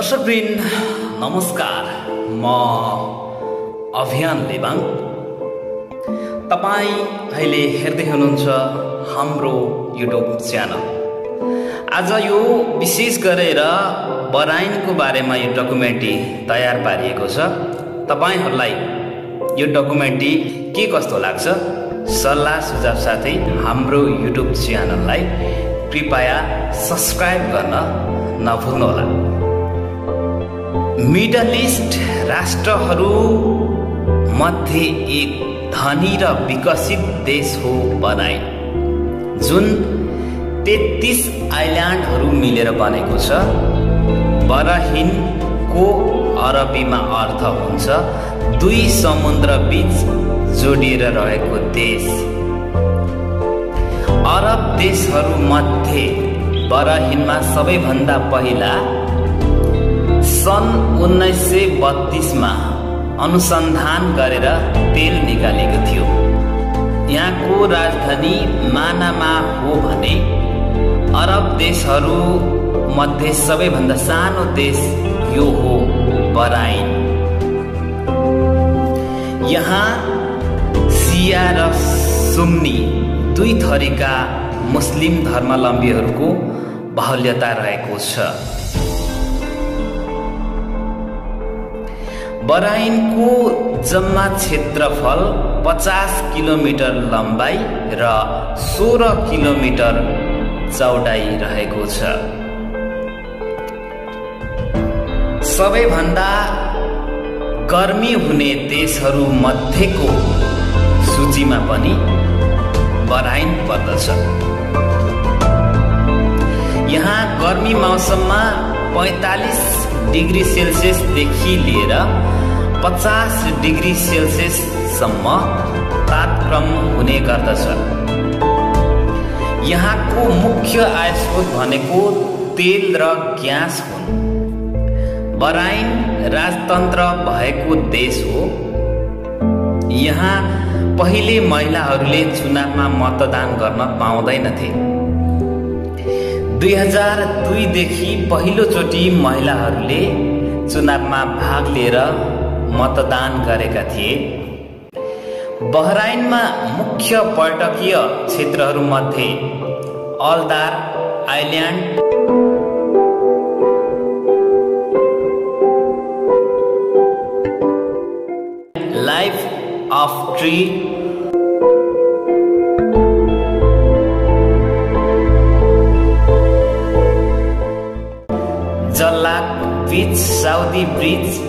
दर्शकवृन्द नमस्कार, म अभियान लेबाङ। तपाईँ अहिले हेर्दै हुनुहुन्छ हाम्रो युट्युब च्यानल। आज यो विशेष गरेर बराइनको बारेमा यो डकुमेन्ट्री तयार पारिएको छ। तपाईहरूलाई यो डकुमेन्ट्री के कस्तो लाग्छ, सल्लाह सुझाव साथै हाम्रो युट्युब च्यानललाई कृपया सब्स्क्राइब गर्न नभुल्नुहोला। मिडल इस्ट राष्ट्रहरू मध्ये एक धनी र विकसित देश हो बराइन, जुन 33 आइल्यान्डहरू मिलेर बनेको छ। बराइनको अरबीमा अर्थ हुन्छ दुई समुद्र बीच जोडिएर रहेको देश। अरब देशहरू मध्ये बराइनमा सबैभन्दा पहिला सन् 1932 मा अनुसन्धान गरेर तेल निकालेको थियो। यहाँको राजधानी मानामा हो भने अरब देशहरू मध्ये सबैभन्दा सानो देश यो हो बराइन। यहाँ सिया र सुन्नी दुई थरीका मुस्लिम धर्मावलम्बीहरूको बाहुल्यता रहेको छ। बराइनको जम्मा क्षेत्रफल 50 किलोमिटर लम्बाई र 16 किलोमिटर चौडाइ रहेको छ। सबैभन्दा गर्मी हुने देशहरू मध्येको सूचीमा पनि बराइन पर्दछ। यहाँ गर्मी मौसममा 45 डिग्री सेल्सियसदेखि लिएर 50 डिग्री सेल्सियससम्म तापक्रम हुने गर्दछ। यहाँको मुख्य आयस्रोत भनेको तेल र ग्यास हुन्। बराइन राजतन्त्र भएको देश हो। यहाँ पहिले महिलाहरूले चुनावमा मतदान गर्न पाउँदैनथे। 2002 देखि पहिलोचोटि महिलाहरूले चुनावमा भाग लिएर मतदान गरेका थिए। बहराइनमा मुख्य पर्यटकीय क्षेत्रहरू मध्ये Aldar island, life of tree, Jallaq beach, Saudi bridge,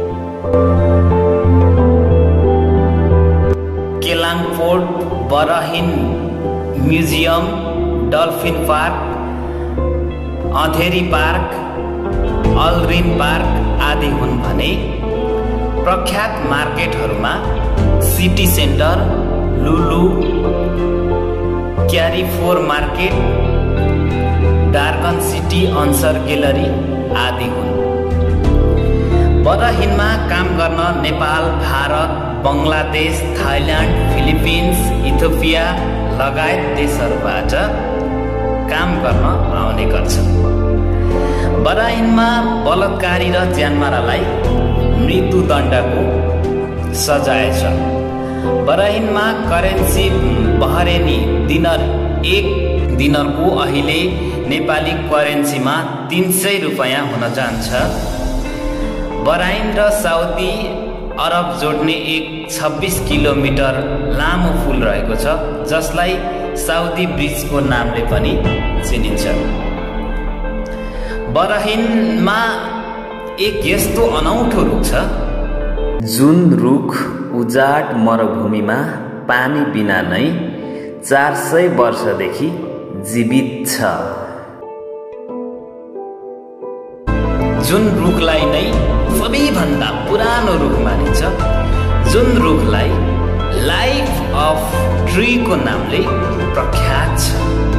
केलाङपोर्ट, बराइन म्युजियम, डल्फिन पार्क, अँधेरी पार्क, अल्रिन पार्क आदि हुन् भने प्रख्यात मार्केटहरूमा city centre, Lulu, Carrefour market, Dragon city Ansar gallery आदि हुन्। बराइनमा काम गर्न Nepal, Bharat, Bangladesh, Thailand, Philippines, Ethiopia लगायत देशहरूबाट काम गर्न आउने गर्छन्। बराइनमा बलात्कारी र ज्यानमारालाई मृत्युदण्डको सजाय छ। बराइनमा करेन्सी बहरेनी दिनर एक दिनरको अहिले नेपाली करेन्सीमा 300 रुपैयाँ हुन जान्छ। बराइन र साउदी अरब जोड्ने एक 26 किलोमिटर लामो पुल रहेको छ, जसलाई साउदी ब्रिजको नामले पनि चिनिन्छ। बराइनमा एक यस्तो अनौठो रुख छ जुन रुख उजाड मरुभूमिमा पानी बिना नै 400 वर्षदेखि जीवित छ। जुन रुखलाई नै सबैभन्दा पुरानो रुख मानिन्छ, जुन रुखलाई लाइफ अफ ट्रीको नामले प्रख्यात छ।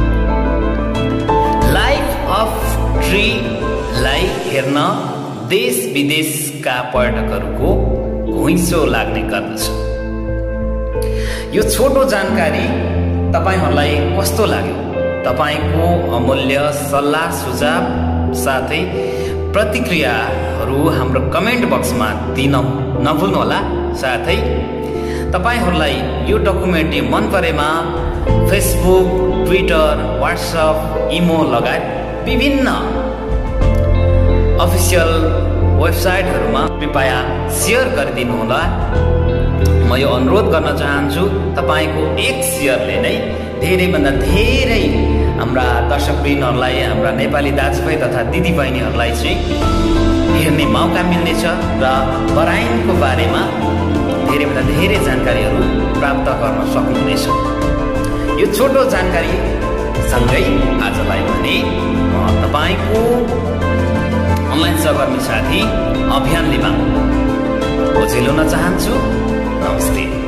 लाइफ अफ ट्रीलाई हेर्न देश विदेशका पर्यटकहरूको घुइँचो लाग्ने गर्दछ। यो छोटो जानकारी तपाईहरूलाई कस्तो लाग्यो? तपाईको अमूल्य सल्लाह सुझाव साथै प्रतिक्रियाहरू हाम्रो कमेन्ट बक्समा दिन नभुल्नुहोला। साथै तपाईहरूलाई यो डकुमेन्ट्री मन परेमा फेसबुक, ट्विटर, व्हाट्सएप, इमो लगायत विभिन्न अफिसियल वेबसाइटहरूमा कृपया सेयर गरिदिनुहोला। म यो अनुरोध गर्न चाहन्छु, तपाईँको एक सेयरले नै धेरैभन्दा धेरै हाम्रा दर्शकवृन्दहरूलाई, हाम्रा नेपाली दाजुभाइ तथा दिदीबहिनीहरूलाई चाहिँ हेर्ने मौका मिल्नेछ र बराइनको बारेमा धेरैभन्दा धेरै जानकारीहरू प्राप्त गर्न सक्नुहुनेछ। यो छोटो जानकारी सँगै आजलाई भने म तपाईँको अनलाइन सहकर्मी साथी अभियान लिम्बाङ ओझेल हुन चाहन्छु। नमस्ते।